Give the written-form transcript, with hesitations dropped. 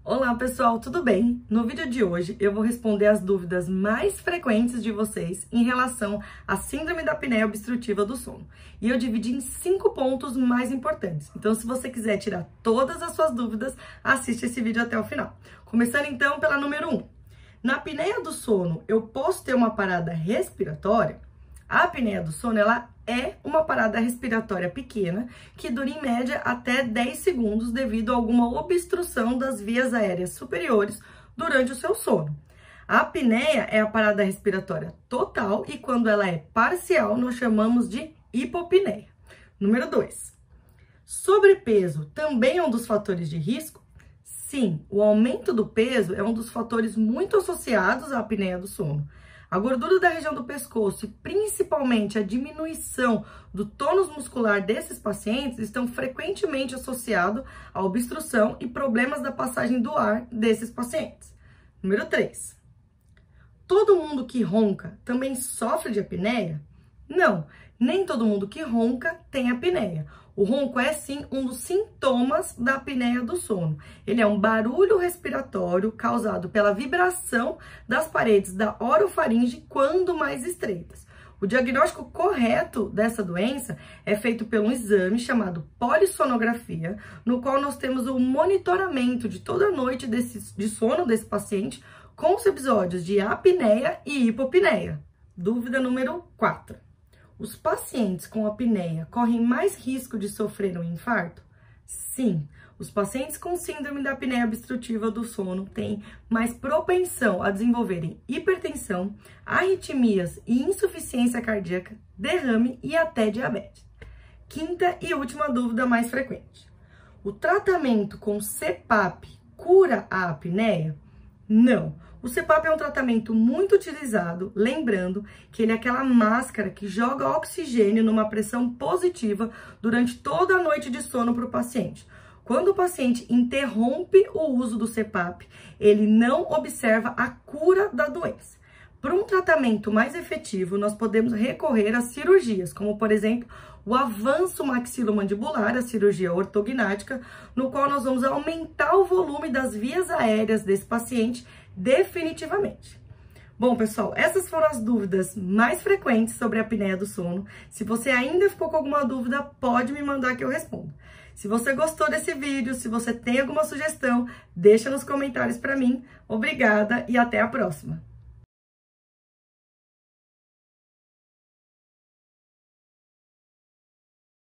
Olá pessoal, tudo bem? No vídeo de hoje eu vou responder as dúvidas mais frequentes de vocês em relação à síndrome da apneia obstrutiva do sono. E eu dividi em 5 pontos mais importantes. Então, se você quiser tirar todas as suas dúvidas, assiste esse vídeo até o final. Começando então pela número 1. Na apneia do sono, eu posso ter uma parada respiratória? A apneia do sono, ela é uma parada respiratória pequena que dura em média até 10 segundos devido a alguma obstrução das vias aéreas superiores durante o seu sono. A apneia é a parada respiratória total e quando ela é parcial, nós chamamos de hipopneia. Número 2. Sobrepeso também é um dos fatores de risco? Sim, o aumento do peso é um dos fatores muito associados à apneia do sono. A gordura da região do pescoço e principalmente a diminuição do tônus muscular desses pacientes estão frequentemente associados à obstrução e problemas da passagem do ar desses pacientes. Número 3. Todo mundo que ronca também sofre de apneia? Não, nem todo mundo que ronca tem apneia. O ronco é sim um dos sintomas da apneia do sono. Ele é um barulho respiratório causado pela vibração das paredes da orofaringe quando mais estreitas. O diagnóstico correto dessa doença é feito por um exame chamado polissonografia, no qual nós temos o monitoramento de toda a noite de sono desse paciente com os episódios de apneia e hipopneia. Dúvida número 4. Os pacientes com apneia correm mais risco de sofrer um infarto? Sim, os pacientes com síndrome da apneia obstrutiva do sono têm mais propensão a desenvolverem hipertensão, arritmias e insuficiência cardíaca, derrame e até diabetes. Quinta e última dúvida mais frequente. O tratamento com CPAP cura a apneia? Não. O CPAP é um tratamento muito utilizado, lembrando que ele é aquela máscara que joga oxigênio numa pressão positiva durante toda a noite de sono para o paciente. Quando o paciente interrompe o uso do CPAP, ele não observa a cura da doença. Para um tratamento mais efetivo, nós podemos recorrer a cirurgias, como por exemplo, o avanço maxilomandibular, a cirurgia ortognática, no qual nós vamos aumentar o volume das vias aéreas desse paciente definitivamente. Bom, pessoal, essas foram as dúvidas mais frequentes sobre a apneia do sono. Se você ainda ficou com alguma dúvida, pode me mandar que eu respondo. Se você gostou desse vídeo, se você tem alguma sugestão, deixa nos comentários para mim. Obrigada e até a próxima!